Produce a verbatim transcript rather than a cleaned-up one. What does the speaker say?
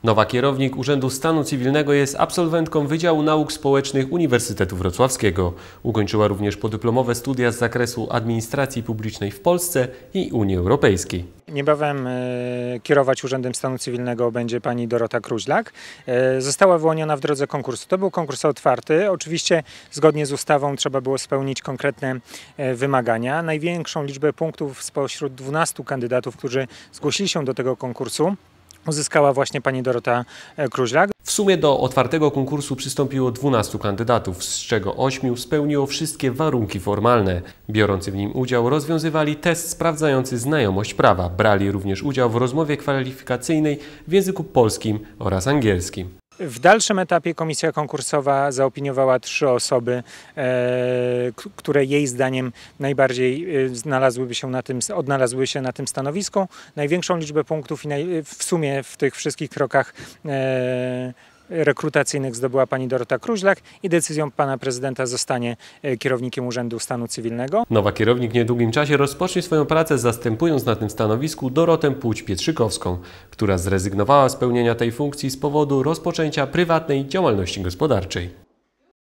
Nowa kierownik Urzędu Stanu Cywilnego jest absolwentką Wydziału Nauk Społecznych Uniwersytetu Wrocławskiego. Ukończyła również podyplomowe studia z zakresu administracji publicznej w Polsce i Unii Europejskiej. Niebawem kierować Urzędem Stanu Cywilnego będzie pani Dorota Kruźlak. Została wyłoniona w drodze konkursu. To był konkurs otwarty. Oczywiście zgodnie z ustawą trzeba było spełnić konkretne wymagania. Największą liczbę punktów spośród dwunastu kandydatów, którzy zgłosili się do tego konkursu, uzyskała właśnie pani Dorota Kruźlak. W sumie do otwartego konkursu przystąpiło dwunastu kandydatów, z czego ośmiu spełniło wszystkie warunki formalne. Biorący w nim udział rozwiązywali test sprawdzający znajomość prawa. Brali również udział w rozmowie kwalifikacyjnej w języku polskim oraz angielskim. W dalszym etapie komisja konkursowa zaopiniowała trzy osoby, e, które jej zdaniem najbardziej znalazłyby się na tym, odnalazły się na tym stanowisku. Największą liczbę punktów i naj, w sumie w tych wszystkich krokach e, rekrutacyjnych zdobyła pani Dorota Kruźlak i decyzją pana prezydenta zostanie kierownikiem Urzędu Stanu Cywilnego. Nowa kierownik w niedługim czasie rozpocznie swoją pracę, zastępując na tym stanowisku Dorotę Puć-Pietrzykowską, która zrezygnowała z pełnienia tej funkcji z powodu rozpoczęcia prywatnej działalności gospodarczej.